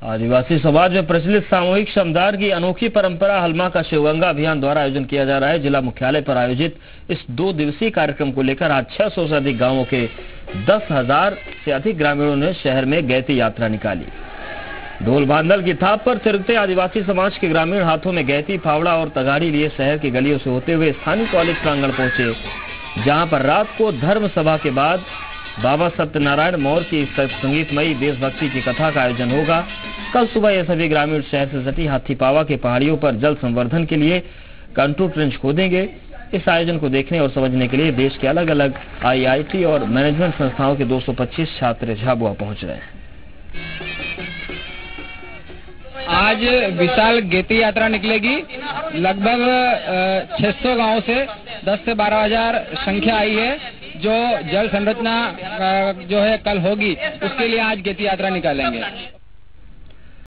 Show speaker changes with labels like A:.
A: आदिवासी समाज में प्रचलित सामूहिक श्रमदान की अनोखी परंपरा हलमा का शिवगंगा अभियान द्वारा आयोजन किया जा रहा है। जिला मुख्यालय पर आयोजित इस 2 दिवसीय कार्यक्रम को लेकर आज 600 से अधिक गांवों के 10,000 से अधिक ग्रामीणों ने शहर में गैती यात्रा निकाली। ढोल बांदल की थाप पर थिरकते आदिवासी समाज के ग्रामीण हाथों में गैती, फावड़ा और तगाड़ी लिए शहर की गलियों से होते हुए स्थानीय कॉलेज प्रांगण पहुंचे, जहां पर रात को धर्म सभा के बाद बाबा सत्यनारायण मौर्य की संगीतमयी देशभक्ति की कथा का आयोजन होगा। कल सुबह ये सभी ग्रामीण शहर से सटी हाथीपावा के पहाड़ियों पर जल संवर्धन के लिए कंटूर ट्रेंच खोदेंगे। इस आयोजन को देखने और समझने के लिए देश के अलग अलग IIT और मैनेजमेंट संस्थाओं के 225 छात्र झाबुआ पहुंच रहे हैं।
B: आज विशाल गैती यात्रा निकलेगी। लगभग 600 गांवों से 10 से 12,000 संख्या आई है। जो जल संरचना जो है कल होगी, उसके लिए आज गैती यात्रा निकालेंगे।